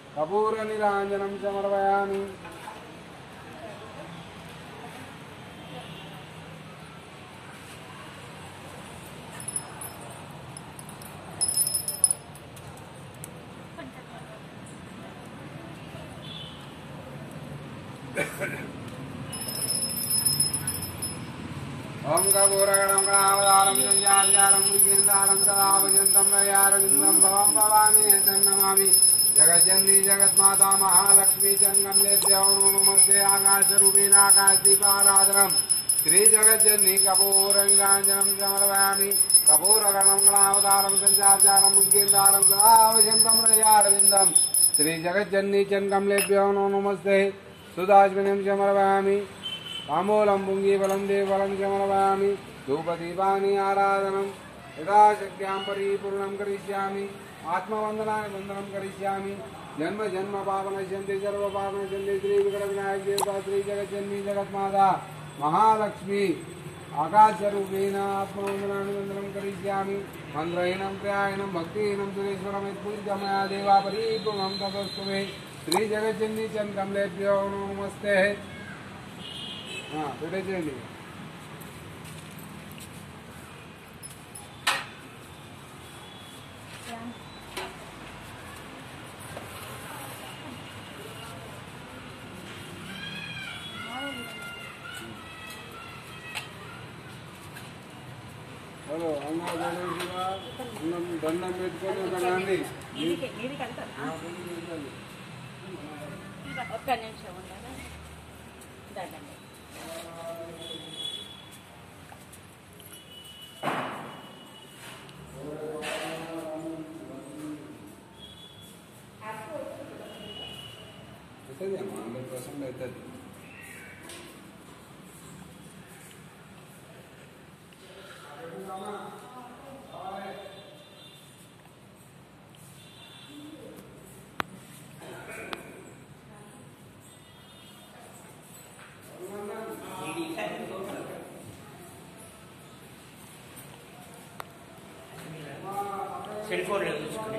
कपूरनीराञ्जनं समर्पयामि। ओम कपूरगणं गणावतारं संजारजालं विकेन्द्रालं सदा भजन्तं रयारविन्दं भवं भवानी तन्नमामि। जगज्जननी जगन्माता महालक्ष्मी जन्मलेभ्यो नमस्ते। आकाशरूपेण आकाशदीपाराधनं श्री जगज्जननी कपूरनीराञ्जनं समर्पयामि। कपूरगणं गणावतारं संजारजालं विकेन्द्रालं सदा भजन्तं रयारविन्दं श्री जगज्जननी जन्मलेभ्यो नमस्ते। सुदाश्विनीं समर्पयामि। ताम्बूलं पुङ्गीफलं देवफलं समर्पयामि। धूपदीपानि आराधनं यथाशक्त्यां परिपूर्णं करिष्यामि। आत्मवन्दनाय वन्दनं करिष्यामि। जन्म जन्म पावनश्यन्ति सर्व पावनश्यन्ति। श्री विघ्नविनायक देवता श्री जगज्जननी जगन्माता महालक्ष्मी आकाशरूपेण आत्मवन्दनानि वन्दनं करिष्यामि। मन्त्रहीनं क्रियाहीनं भक्तिहीनं सुरेश्वरं यत्पूजितं मया देवा परिपूर्णं तदस्तु मे। श्री जगज्जननी चरणकमलेभ्यो नमस्ते। పెట్టేయండి. హలో అన్నం దండం పెట్టుకొని ఒక నాంది ఒక్క నిమిషం ఉండాలి. దండం అవుతుంది అమ్మా 100% అవుతుంది. సెల్ ఫోన్ చూసుకుని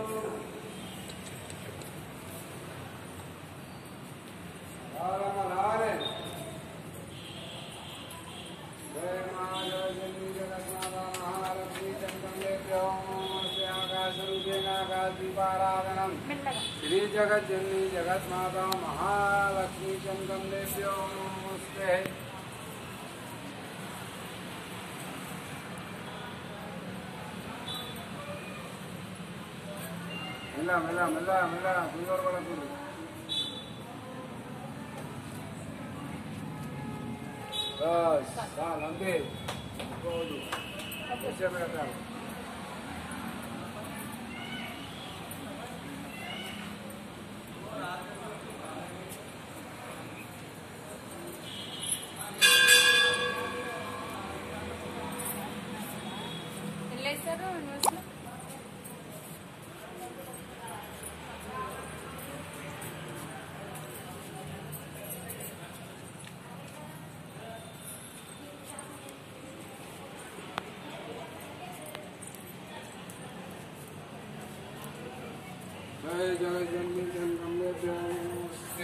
श्री जगज्जननी जगन्माता महालक्ष्मी चंद्रदेव्यो नमस्ते। मिला मिला मिला मिला दूर वाला दूर बस साल अंदे ऐसे में रखा जय जगज्जननी चरणकमलेभ्यो नमस्ते।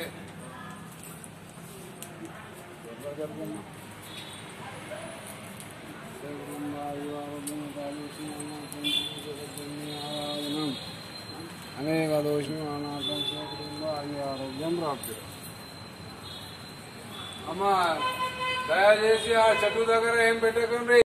అనేక దోషమానాకం ఆరోగ్యం ప్రాప్తి. అమ్మ దయచేసి ఆ చెట్టు దగ్గర ఏం పెట్టకండి.